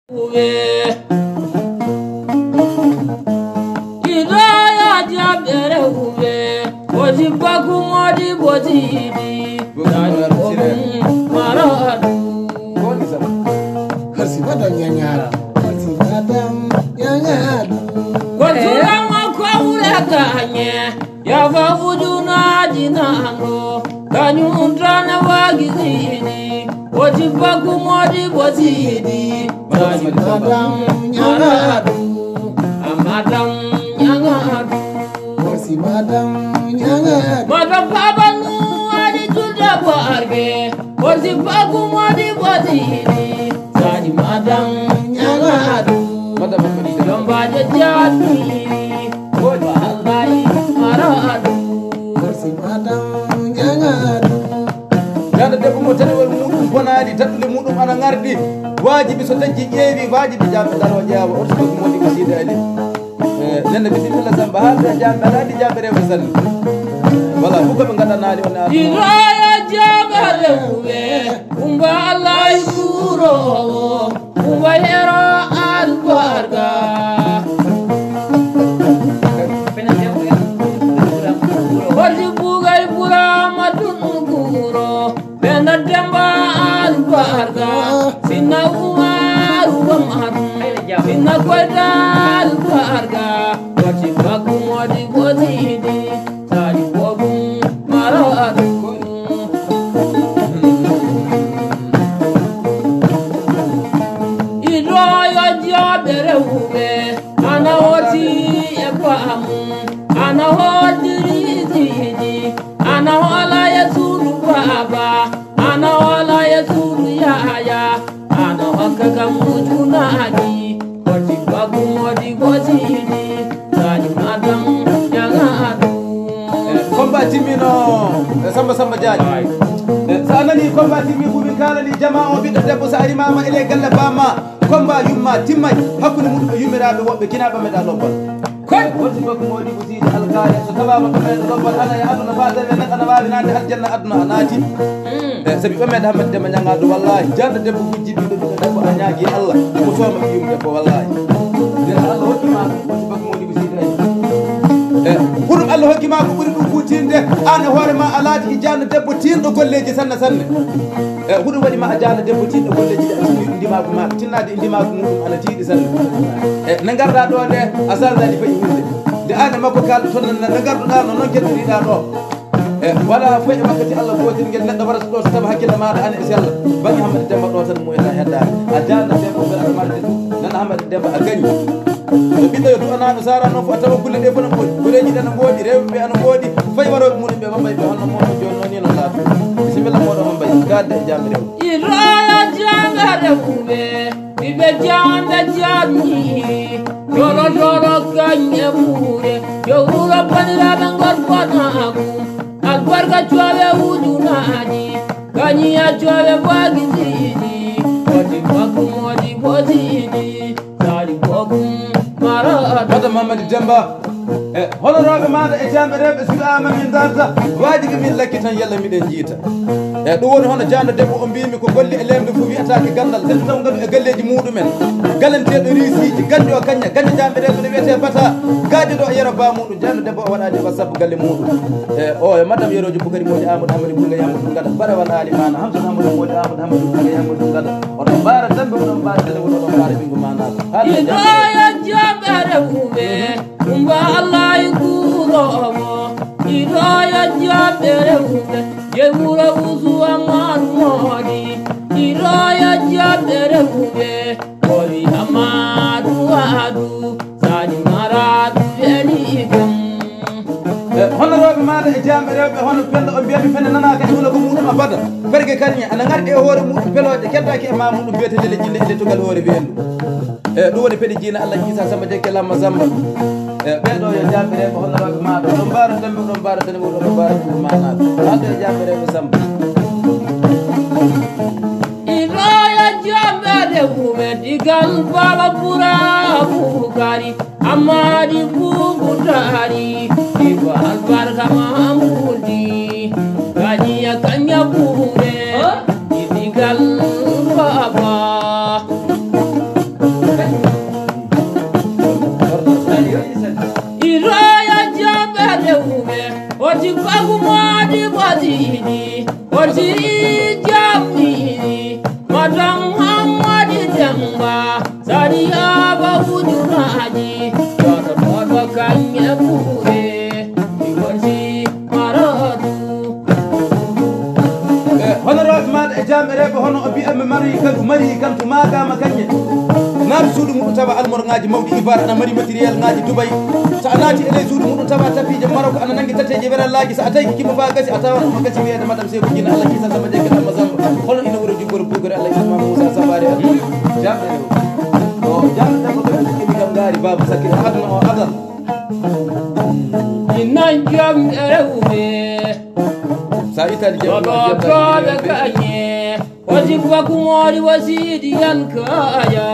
wajibi so dañi ƴeewi wajibi jamɓe daro ƴeewa on siko modi ko sidi ali nenne bisimilla samba haalde jamɓe aɗa jamɓe rewɓe sanne voilà fof koɓe gaɗanali on iroya jamɓe rewɓe umba allah kurowo umba hero albarga wodi bugay burama dun kuro ɓena demba albarga sinna umaru wamaru sinna koydal barga wati bagu modi bodidi sadi bogum maradu idoyo jabere ube ana woti e pamu ana hodiri didi ana wala yasuru baba ana wala yasuru yaya ana hokka mujuna adi wati bagu modi bodidi sadi madam yangadu combat timino samba samba jaaji sa nani combat timmi bubi kalani jama o biddo debbo sa ari mama ele galle bama combat yumma timmay hakkude mudum e yummiraɓe woɓɓe kinaɓe meɗa lobbal koy wonti bagu modi ko sidi alkali so tabama ko meɗa lobbal ana ya aduna fatawe nek ana wawi nande aljanna aduna a naati sabi ɓameɗe hammede demba ñangadu wallahi jande debbo gujjiɓi ɗo ɓiɗɗo debbo a ñaagui allah ko sooma ko yum debbo wallahi nden allah hokkima wonti bagu modi ko sidi ay huɗum allah hokkima ko ɓuuri ɗum futinde an e hoorema a laati i janno debbo tinɗo golleji sanne sanne huɗum waɗima a janno debbo tinɗo golleji ɗe a tinniɗo ndimagu maɗa tinnade e ndimagu muɗum ana tiiɗi sanne ne garɗa ɗo nde a saldaɗi fayi hunde nde an e makko kalɗo toon ne garduɗa no noon keɗɗoriɗa ɗo wala fayi wakkati allah gotel guel neɗɗo warata ɗo so tawa hakkille maɗa ane e sella banggue Hammady Demba ɗo tan muyata heddade a janno debbo beɗa aɗa marde nana Hammady Demba a gañi so ɓiɗɗo yo du'anaɗo sara noon fof a tawa gulle ɗe fof no mboɗi gureji ɗe no mboɗi rewɓeɓe ana mboɗi fayi waroɓe muɗum ɓe mambay ɓe holno moɗo joni noon ni no laata bisimilla moɗo mambay gadde e jamɓe rew iroya jamɓe rewɓe ɓiɓe jande jamni yoro doro gañe ɓuure yo wuro baniraɓe gorkonaku albarka coɓe wujunaji gañiya coɓe bagididi woti bagu modi bodidi sadi bogum madame Hammady Demba honoroɓe maɗa e jamɓe rewɓe suɗama min darta wajibi min lakki tan yalla miɗen jiita ɗum woni hono jando debbo o mbimi ko golli e lemde fof wiyatake gandal nden taw gadu e galleji muɗumen galanteɗo risiji gandi o kaña gaña jamɓe rewɓe ne wiyete bata gaadi ɗo e yero ba muɗum jando debbo o waɗani ba sappo galle muɗum o e madame yeroji bokari moƴi Amadou Hammady Bourga Yamadou Gada bara walali mana Hamsat Hamadou moƴi Amadou Hammady Bourga Yamadou Gada oɗon mbara dambe oɗon mbara tele oɗon mbara ɓingu manaka idoya jamɓe rewɓe umba allah kurowo idoya jamɓe rewɓe yewuro usuwa manmoɗi idoya jamɓe rewɓe owi Amadou Wadu sadi maradu weligom honoroɓe maɗa e jamɓe rewɓe hono pelle o mbiyami fene nanaka e huula ko muɗum abada fergue kañi ana garɗi e hoore muɗum peloje keddaki e ma muɗum biyete lele jinne ele tugal hoore wiyendu ɗum woni peɗe jiina Allah Isa Samba Jekke Lamma Samba ɓeɗo yo jamɓe rewɓe honoroɓe maɗa oɗon mbara dambe oɗon mbara tane oɗon mbara ɗum manaɗo hande e jamɓe rewɓe Samba iroya jamɓe rewɓe digal baba ɓura bukari Hammady Bubutari iba albarka mamudi gañiya kaña ɓuure digal baba kadu mari kantu maga makanye naatu suudu muɗum tawa almor ngaji mawɗi ivar ana mari matériel ngaji Dubai so a naati ele suudu muɗum tawa tapije Maroc ana nangi tateje werallaji so a tawi kimo fa gasi a tawa ɗum gasi wiyede madame Seydou Guina Allah kisa samba jegge ɗamma samba holno ina wuro juggoro bugore Allah isma Moussa Sabari al jamɗe o jamɗe ko ɗum imi kam gaari baba sakkine aduna o adal inan jamɗe rewɓe sa itali oɗotoɓe kañe wasifa kumori wasidi yan kaya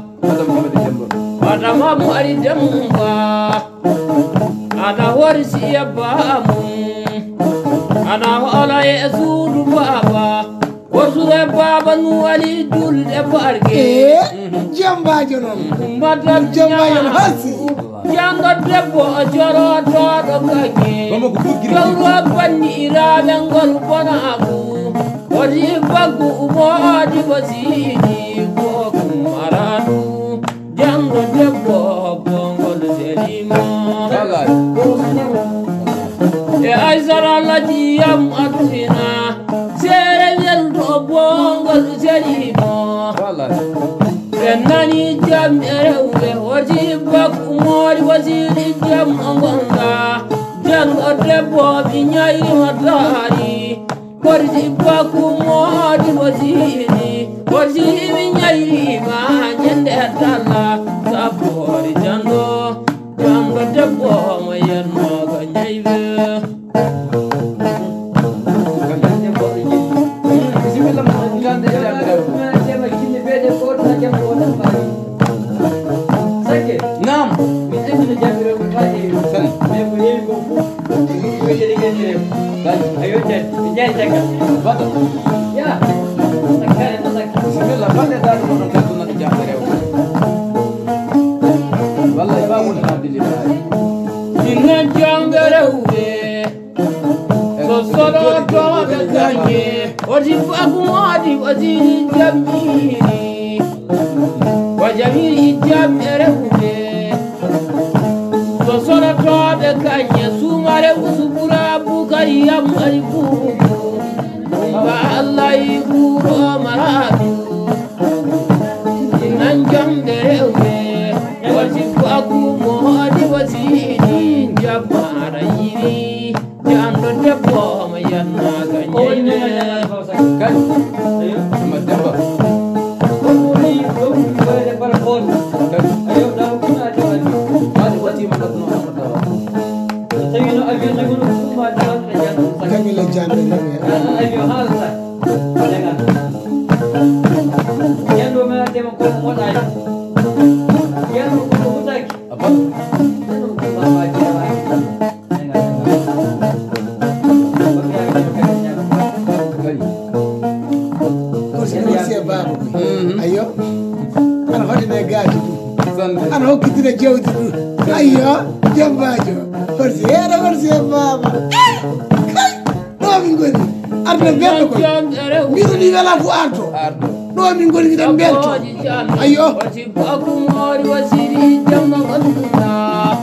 adama mari demba ana horsi e bamum ana hola e suudu baba worsure baba nu wali julde barke jambajo non madam jambajo hasi janga debbo jorotoɗo kake jawro bandiraɓe ngol bonaku wodi baggu umodi wasidi kokum maradu jango debbo bongol selima e aysara ladiyam adufina sere welto bongol selima ɓe nani jam e rewɓe wodi baggu umodi wasidi jam gonga jango debbo ɓe ñayrima daari korji baku modi wasini korji mi nyai ma nyende dalla sabori jando jando debbo mo yenno go nyaibe bismillah mo jande jande ma kinne bede ko ta jam ko ta bari sake nam mi emine jabiro ko fadi san me ko yeli ko fu ko yeli gene ayo jet jet jaga bada ya sakare na sak bismillah bade daɗo moɗon kaddu nati jamɗe rewɓe wallahi ba woni abdillah inna jamɓe rewɓe so solotoɓe gañe woti bagumodi wasiri jamiri wa jamiri jamɓe rewɓe so solotoɓe gañe sumare usubura bukari yam ari buubu ba allah yi buuro maraɓe innan jamɓe rewɓe woti bagumodi wasiri jabbara yiri jando debbo mo yanna gañeyne kañ ma demba madi watima ɗatno amatawa kañila jambe ayo ana hoɗine gaaji ɗum ana hokkitine jewdi ɗum ayyo jambajo horsi heeɗa horsi e baba ɗo min goni arde belɗo koy mbiɗo ɗi wela fo arto ɗo min goni miɗen belto ayyo bakumori wasiri jamma gonduɗa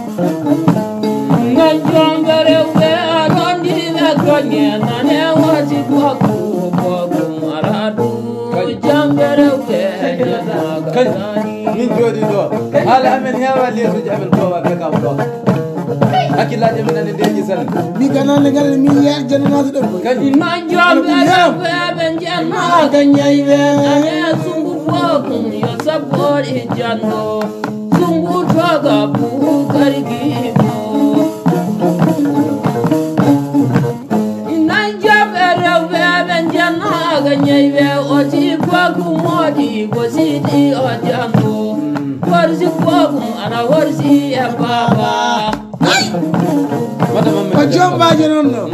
nan jonga rewɓe aɗondiɓe gañe nane wasi baku bagum aradu jamɓe rewɓe kañ min jooɗi ɗo haala amen heewa lesuji amen kowa ɓe kam ɗo hakkillaji amen ane ndeji sanne mi ganande galle min yaa jannanato ɗon koy kañ nan jamɓe rewɓe ɓe jenna gañayɓe ane sungu fogum yo sabbori janno sungu toga bukari gibo nan jamɓe rewɓe ɓe jenna gañayɓe oti bagum modi bosidi o janno horsi fogum ana horsi e baba ko jombajo noon ɗo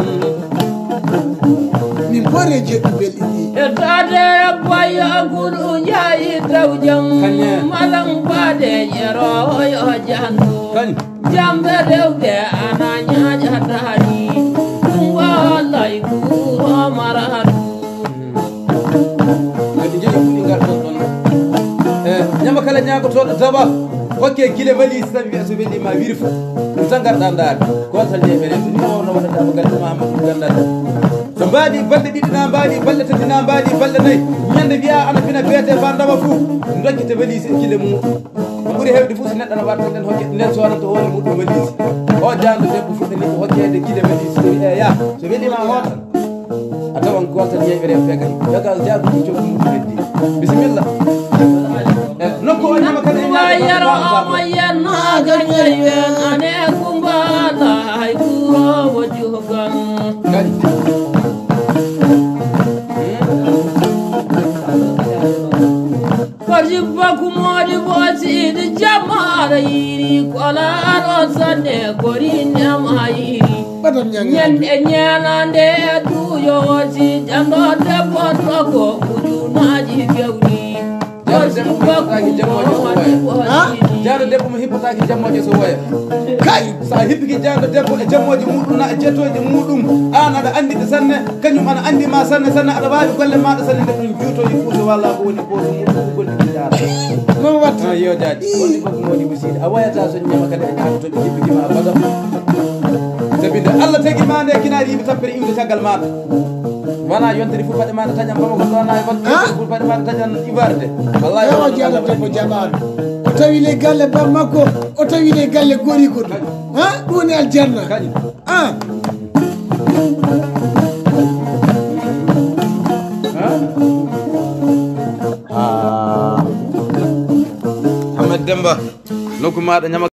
min bore jeɗɗu belɗi ɗi e tade bayo guɗu jayi taw jam malam bade yeroyo janno jamɓe rewɓe ana ñaƴa tari ɗum wallay guro maradu kadi jeeyi kuɗi ngal ɗon ɗon ñama kala ñagotoɗo daba hokke gile valise tan wiya so welima wirfa ɗum tan garɗa ndaar gotal ñemere so ni wonno waɗata mo gaddi mahamadou gandata so mbaɗi balɗe ɗiɗi na mbaɗi balɗe tati na mbaɗi balɗe nayyi ñande mbiya ana fina beete fa ndawa fou dokkite valise e gile mum ɓuuri hewde fof so neɗɗo ana waɗa nden hokke nden sonanta hoore muɗum valise o jando debbo fuɗɗaniɗo hokkede guile valise so eya so welima hotan a tawan gotal yeɓere fegal jagal jabuɗi cokku muɗum heddi bisimilla nokku o ñama kadi wayaro amayenna gañaywen ane kumbala hay kurowo jugan kadi Farji bakumodi bosidi jamara yiri kolaro sande kori nyama yiri nyande nyanande duyo si jando debbo toko ujunaji gewni jando debbo mo hippotaki jammoje so waya kay sa hippiki jando debbo e jammoje muɗum na e jettoje muɗum an aɗa andide sanne kañum ana andima sanne sanne aɗa wawi golle maɗa sanne nde ɗum juutoji kuuso walla ko woni poso muɗum golliti jara non watta yo jaji woni ko modi musidi a wayata so ñama kadi e ñamtoɓe hippikima abada sabi nde Allah tagi ma nde kinaɗi yimɓe tampere iwde caggal maɗa wona yontere fof paɗe maɗa taƴan bama ko ɗona e fof paɗe maɗa taƴan ibarde wallahi o jalla debbo jaɓaɗo o tawi le galle bam makko o tawi le galle gori ko ɗum ha ɗum woni aljanna Ahmed Demba nokku maɗa ñama